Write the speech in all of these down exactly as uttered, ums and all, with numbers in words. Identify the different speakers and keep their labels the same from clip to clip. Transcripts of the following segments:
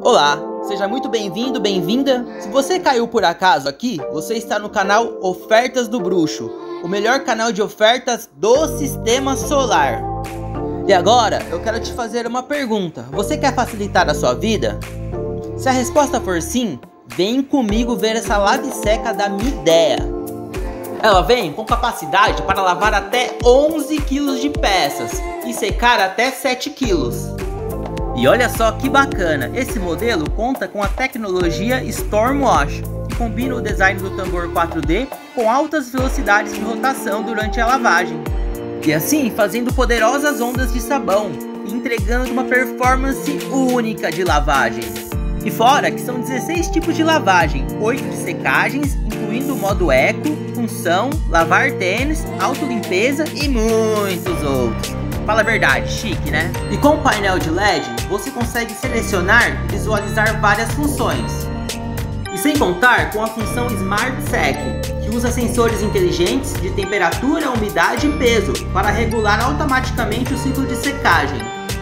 Speaker 1: Olá, seja muito bem-vindo, bem-vinda. Se você caiu por acaso aqui, você está no canal Ofertas do Bruxo, o melhor canal de ofertas do Sistema Solar. E agora, eu quero te fazer uma pergunta. Você quer facilitar a sua vida? Se a resposta for sim, vem comigo ver essa lave seca da Midea. Ela vem com capacidade para lavar até onze quilos de peças e secar até sete quilos. E olha só que bacana, esse modelo conta com a tecnologia Stormwash, que combina o design do tambor quatro D com altas velocidades de rotação durante a lavagem. E assim fazendo poderosas ondas de sabão, entregando uma performance única de lavagem. E fora que são dezesseis tipos de lavagem, oito de secagens, incluindo o modo eco, função, lavar tênis, autolimpeza e muitos outros. Fala a verdade, chique, né? E com o painel de L E D, você consegue selecionar e visualizar várias funções. E sem contar com a função Smart Sec, que usa sensores inteligentes de temperatura, umidade e peso para regular automaticamente o ciclo de secagem.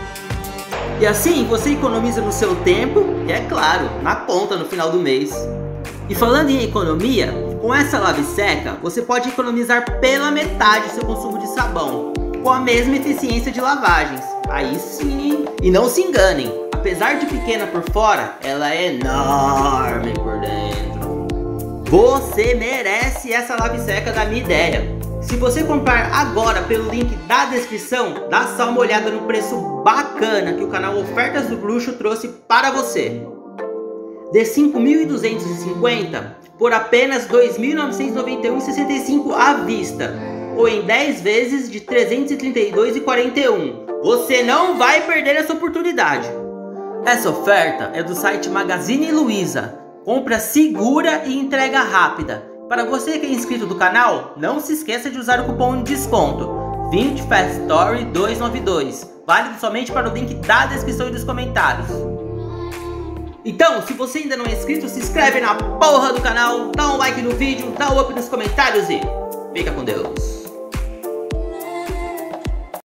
Speaker 1: E assim você economiza no seu tempo e, é claro, na conta no final do mês. E falando em economia, com essa lave seca, você pode economizar pela metade seu consumo de sabão, com a mesma eficiência de lavagens. Aí sim! E não se enganem, apesar de pequena por fora, ela é enorme por dentro. Você merece essa lave seca da Midea. Se você comprar agora pelo link da descrição, dá só uma olhada no preço bacana que o canal Ofertas do Bruxo trouxe para você. De cinco mil duzentos e cinquenta reais por apenas dois mil novecentos e noventa e um reais e sessenta e cinco centavos à vista, ou em dez vezes de trezentos e trinta e dois reais e quarenta e um centavos. Você não vai perder essa oportunidade. Essa oferta é do site Magazine Luiza. Compra segura e entrega rápida. Para você que é inscrito do canal, não se esqueça de usar o cupom de desconto vinte Fast Story duzentos e noventa e dois, válido somente para o link da descrição e dos comentários. Então, se você ainda não é inscrito, se inscreve na porra do canal, dá um like no vídeo, dá um up nos comentários e fica com Deus.